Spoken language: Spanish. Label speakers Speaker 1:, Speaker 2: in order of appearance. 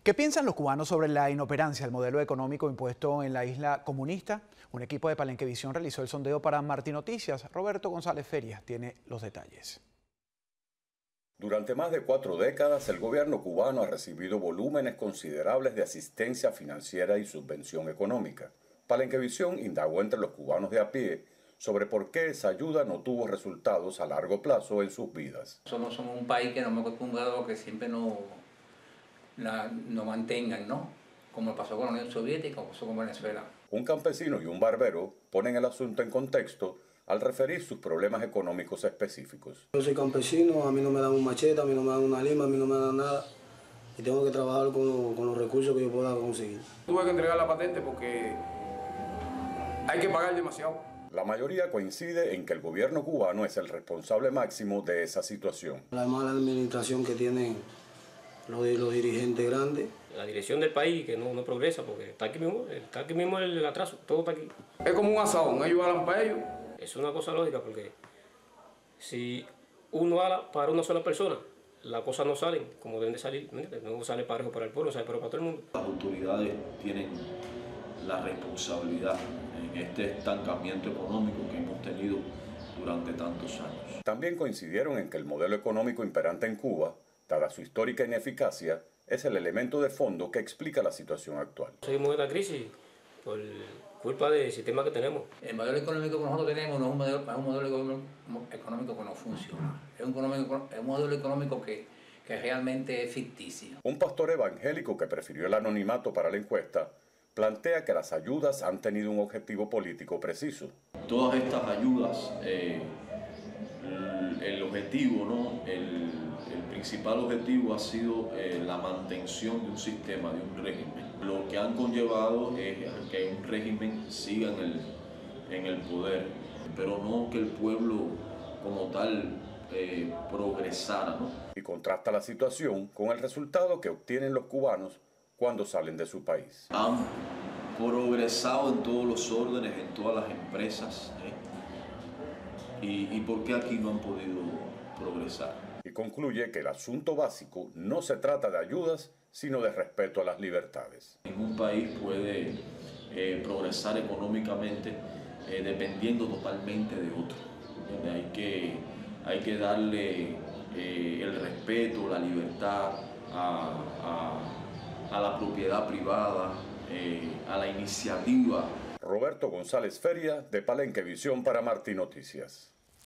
Speaker 1: ¿Qué piensan los cubanos sobre la inoperancia del modelo económico impuesto en la isla comunista? Un equipo de Palenquevisión realizó el sondeo para Martí Noticias. Roberto González Ferias tiene los detalles.
Speaker 2: Durante más de 4 décadas, el gobierno cubano ha recibido volúmenes considerables de asistencia financiera y subvención económica. Palenquevisión indagó entre los cubanos de a pie sobre por qué esa ayuda no tuvo resultados a largo plazo en sus vidas.
Speaker 3: Somos un país que nos hemos acostumbrado a que siempre nos mantengan, ¿no? Como pasó con la Unión Soviética, como pasó con Venezuela.
Speaker 2: Un campesino y un barbero ponen el asunto en contexto al referir sus problemas económicos específicos.
Speaker 4: Yo soy campesino, a mí no me dan un machete, a mí no me dan una lima, a mí no me dan nada y tengo que trabajar con los recursos que yo pueda conseguir.
Speaker 5: Tuve que entregar la patente porque hay que pagar demasiado.
Speaker 2: La mayoría coincide en que el gobierno cubano es el responsable máximo de esa situación.
Speaker 4: La mala administración que tienen los dirigentes grandes.
Speaker 6: La dirección del país que no progresa porque está aquí mismo el atraso, todo está aquí.
Speaker 5: Es como un asadón, ellos hablan para ellos.
Speaker 6: Es una cosa lógica porque si uno habla para una sola persona, las cosas no salen como deben de salir, no sale parejo para el pueblo, sale parejo para todo el mundo.
Speaker 7: Las autoridades tienen la responsabilidad en este estancamiento económico que hemos tenido durante tantos años.
Speaker 2: También coincidieron en que el modelo económico imperante en Cuba, dada su histórica ineficacia, es el elemento de fondo que explica la situación actual.
Speaker 6: Seguimos en esta crisis por culpa del sistema que tenemos.
Speaker 3: El modelo económico que nosotros tenemos no es un modelo económico que no funciona. Es un modelo económico que realmente es ficticio.
Speaker 2: Un pastor evangélico que prefirió el anonimato para la encuesta plantea que las ayudas han tenido un objetivo político preciso.
Speaker 7: Todas estas ayudas, el objetivo, ¿no? El principal objetivo ha sido la mantención de un sistema, de un régimen. Lo que han conllevado es que un régimen siga en el poder, pero no que el pueblo como tal progresara, ¿no?
Speaker 2: Y contrasta la situación con el resultado que obtienen los cubanos cuando salen de su país.
Speaker 7: Han progresado en todos los órdenes, en todas las empresas. ¿Y por qué aquí no han podido progresar?
Speaker 2: Y concluye que el asunto básico no se trata de ayudas, sino de respeto a las libertades.
Speaker 7: Ningún país puede progresar económicamente dependiendo totalmente de otro. Hay que darle el respeto, la libertad a la propiedad privada, a la iniciativa.
Speaker 2: Roberto González Ferias, de Palenquevisión para Martí Noticias.